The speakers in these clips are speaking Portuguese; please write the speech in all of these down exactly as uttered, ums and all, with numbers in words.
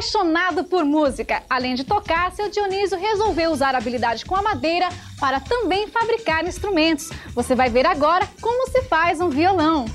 apaixonado por música. Além de tocar, seu Dionísio resolveu usar a habilidade com a madeira para também fabricar instrumentos. Você vai ver agora como se faz um violão.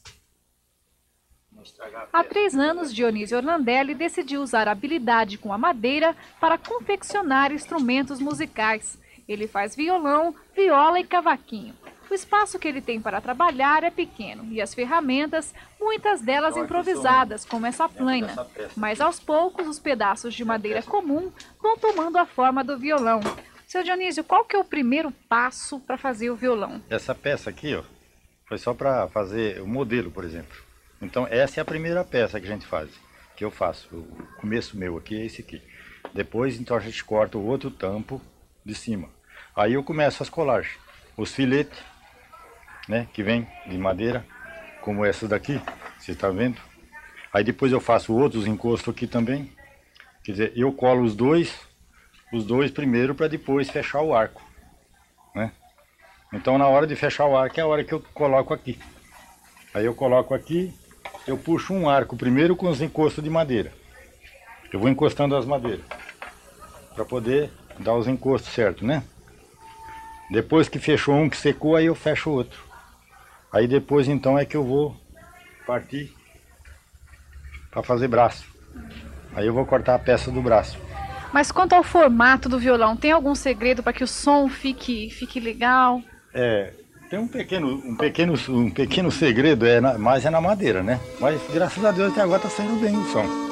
Há três anos, Dionísio Orlandelli decidiu usar a habilidade com a madeira para confeccionar instrumentos musicais. Ele faz violão, viola e cavaquinho. O espaço que ele tem para trabalhar é pequeno e as ferramentas, muitas delas improvisadas, como essa plaina. Mas aos poucos, os pedaços de madeira comum vão tomando a forma do violão. Seu Dionísio, qual que é o primeiro passo para fazer o violão? Essa peça aqui, ó, foi só para fazer o modelo, por exemplo. Então essa é a primeira peça que a gente faz, que eu faço. O começo meu aqui é esse aqui. Depois então a gente corta o outro tampo de cima. Aí eu começo as colagens, os filetes, né, que vem de madeira, como essa daqui, você está vendo? Aí depois eu faço outros encostos aqui também. Quer dizer, eu colo os dois, os dois primeiro para depois fechar o arco, né? Então na hora de fechar o arco é a hora que eu coloco aqui. Aí eu coloco aqui, eu puxo um arco primeiro com os encostos de madeira. Eu vou encostando as madeiras, para poder dar os encostos certos, né? Depois que fechou um, que secou, aí eu fecho o outro. Aí depois então é que eu vou partir para fazer braço. Aí eu vou cortar a peça do braço. Mas quanto ao formato do violão, tem algum segredo para que o som fique, fique legal? É, tem um pequeno, um pequeno, um pequeno segredo, é na, mas é na madeira, né? Mas graças a Deus até agora está saindo bem o som.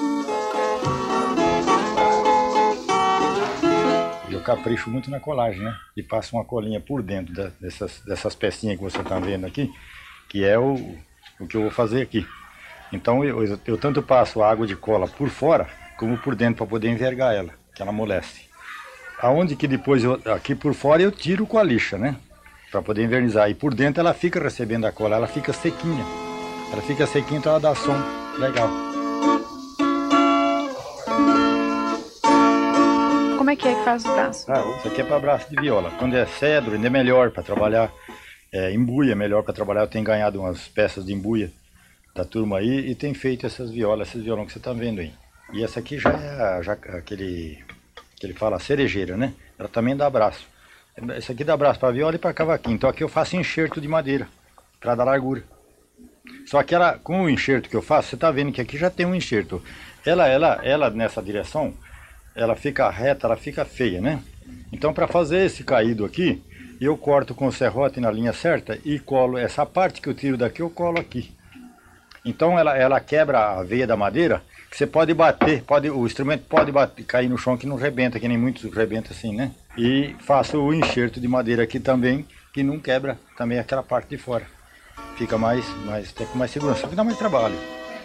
Eu capricho muito na colagem, né? E passo uma colinha por dentro da, dessas, dessas pecinhas que você está vendo aqui, que é o, o que eu vou fazer aqui. Então eu, eu, eu tanto passo a água de cola por fora, como por dentro, para poder envergar ela, que ela amolece. Aonde que depois, eu, aqui por fora eu tiro com a lixa, né? Para poder envernizar. E por dentro ela fica recebendo a cola, ela fica sequinha. Ela fica sequinha, então ela dá som legal. Como é que é que faz o braço? Ah, isso aqui é para braço de viola. Quando é cedro, ainda é melhor para trabalhar. É, embuia é melhor para trabalhar. Eu tenho ganhado umas peças de embuia da turma aí e tenho feito essas violas, esses violão que você está vendo aí. E essa aqui já é já, aquele que ele fala cerejeira, né? Ela também dá braço. Essa aqui dá braço para viola e para cavaquinho. Então aqui eu faço enxerto de madeira para dar largura. Só que ela, com o enxerto que eu faço, você está vendo que aqui já tem um enxerto. Ela, ela, ela nessa direção, ela fica reta, ela fica feia, né? Então para fazer esse caído aqui, eu corto com o serrote na linha certa e colo essa parte que eu tiro daqui, eu colo aqui. Então ela, ela quebra a veia da madeira, que você pode bater, pode, o instrumento pode bater, cair no chão que não rebenta, que nem muitos rebenta assim, né? E faço o enxerto de madeira aqui também, que não quebra também aquela parte de fora. Fica mais, mais, tem mais segurança, só que dá mais trabalho.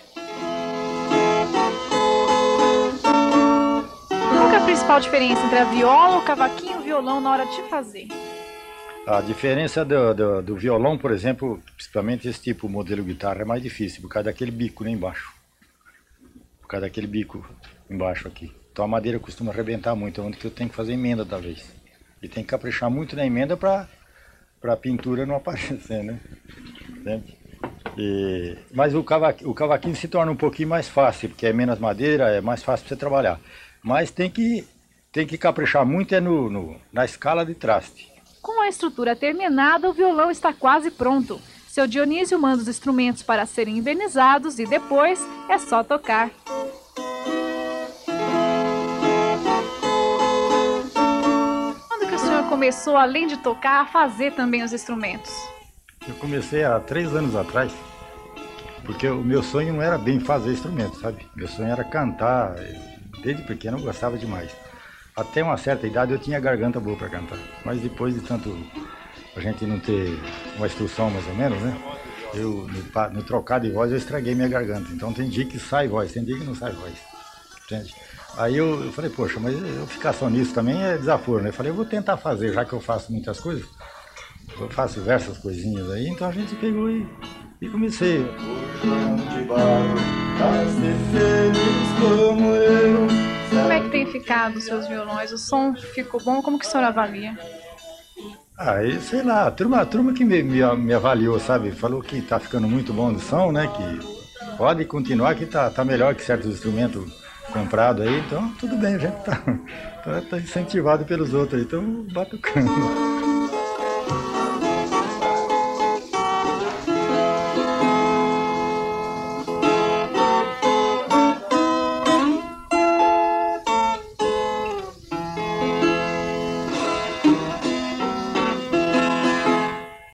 Qual que é a principal diferença entre a viola, o cavaquinho e o violão na hora de fazer? A diferença do, do, do violão, por exemplo, principalmente esse tipo, o modelo guitarra, é mais difícil, por causa daquele bico, né, embaixo. Por causa daquele bico embaixo aqui. Então a madeira costuma arrebentar muito, onde que eu tenho que fazer emenda talvez. E tem que caprichar muito na emenda para a pintura não aparecer, né? E, mas o cavaquinho, o cavaquinho se torna um pouquinho mais fácil, porque é menos madeira, é mais fácil para você trabalhar. Mas tem que, tem que caprichar muito é no, no, na escala de traste. Com a estrutura terminada, o violão está quase pronto. Seu Dionísio manda os instrumentos para serem envernizados e depois é só tocar. Quando que o senhor começou, além de tocar, a fazer também os instrumentos? Eu comecei há três anos atrás, porque o meu sonho não era bem fazer instrumento, sabe? Meu sonho era cantar, desde pequeno eu gostava demais. Até uma certa idade eu tinha garganta boa para cantar, mas depois de tanto a gente não ter uma instrução mais ou menos, né? Eu, no, no trocar de voz eu estraguei minha garganta, então tem dia que sai voz, tem dia que não sai voz, entende? Aí eu, eu falei, poxa, mas eu ficar só nisso também é desaforo, né? Eu falei, eu vou tentar fazer, já que eu faço muitas coisas, eu faço diversas coisinhas aí, então a gente pegou e, e comecei. Como é que tem ficado os seus violões? O som ficou bom? Como que o senhor avalia? Ah, eu sei lá, a turma, a turma que me, me, me avaliou, sabe? Falou que tá ficando muito bom de som, né? Que pode continuar, que tá, tá melhor que certos instrumentos comprado aí, então tudo bem, a gente tá, tá, tá incentivado pelos outros aí, então batucando.